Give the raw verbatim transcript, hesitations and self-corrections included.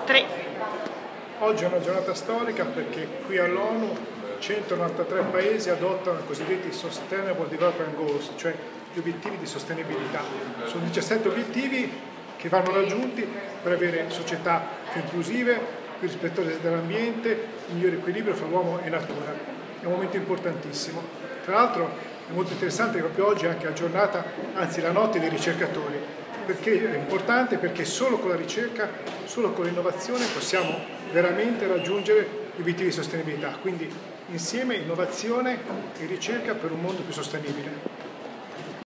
tre. Oggi è una giornata storica perché qui all'ONU centonovantatré paesi adottano i cosiddetti Sustainable Development Goals, cioè gli obiettivi di sostenibilità. Sono diciassette obiettivi che vanno raggiunti per avere società più inclusive, più rispettose dell'ambiente, un migliore equilibrio fra uomo e natura. È un momento importantissimo. Tra l'altro è molto interessante che proprio oggi è anche la giornata, anzi la notte dei ricercatori. Perché è importante? Perché solo con la ricerca, solo con l'innovazione possiamo veramente raggiungere gli obiettivi di sostenibilità. Quindi insieme innovazione e ricerca per un mondo più sostenibile.